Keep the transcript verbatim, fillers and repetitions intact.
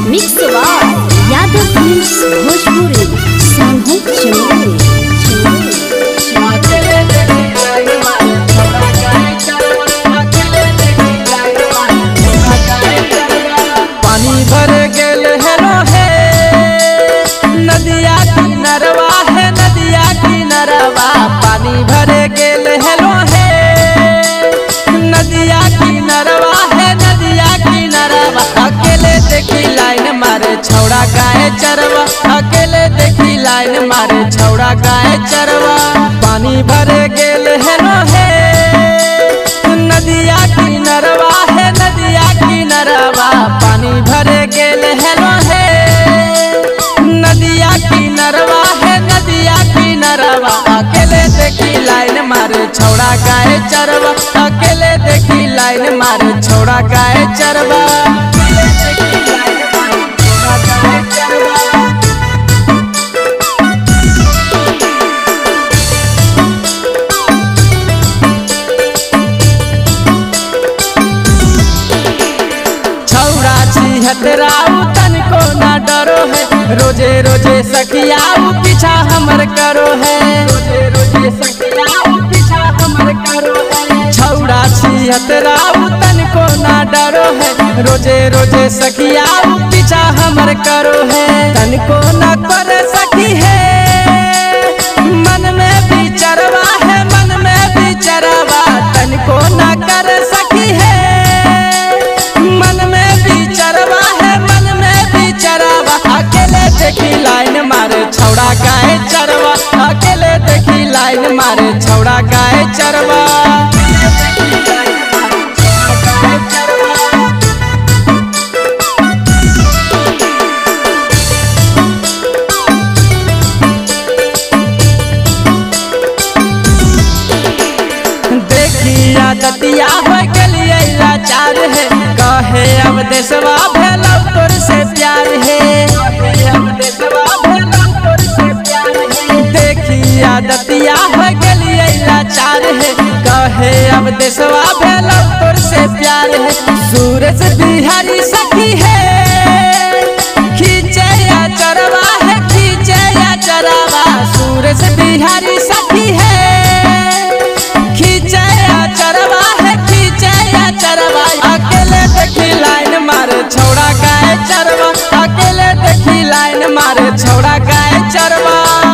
Mix by Yadav films Bhojpuri Sangh Chamoli. पानी भर गेल हेलो हे नदिया किनरवा है नदिया किनरवा पानी भर गेल हेलो हे नदिया किनरवा है नदिया किनरवा अकेले देखी लाइन मारे छौड़ा गाय चरवा अकेले देखी लाइन मारे छौड़ा गाय चरवा पानी भर गेल हेलो हे नदिया किनरवा है नदिया किनरवा पानी भर गेल हेलो हे नदिया किनरवा है नदिया किनरवा अकेले देखी लाइन मारे छौड़ा गाय चरवा अकेले देखी लाइन मारे छौड़ा गाय चरवा हतराऊ तनको ना डरो है रोजे रोजे सखियाऊ पीछा हमर करो है रोजे रोजे सखियाऊ पीछा हमर करो है छौड़ा छी हतराऊ तनको ना डरो है रोजे रोजे सखियाऊ पीछा हमर करो है तनको ना कर सकी है मन में विचरवा है मन में विचरवा तनको ना कर सकी है मन में विचरवा है मन में विचरवा अकेले देखी लाइन मारे छौड़ा गाय चरवा अकेले देखी लाइन मारे छौड़ा गाय चरवा देखिया दतिया हो गलिए लाचार है कहे अब देशवा भेलौ तोर से प्यार है अब देशवा भेलौ तोर से प्यार है देखिया दतिया हो गलिए लाचार है कहे अब देशवा भेलौ तोर से प्यार है सूरज बिहारी सखी है खींचे या चरवा है खींचे या चरवा सूरज बिहारी सखी है खींचे या चरवा है खींचे या चरवा अकेले देखी लाइन मारे छौड़ा गाय चरवा अकेले देखी लाइन मारे छौड़ा गाय चरवा।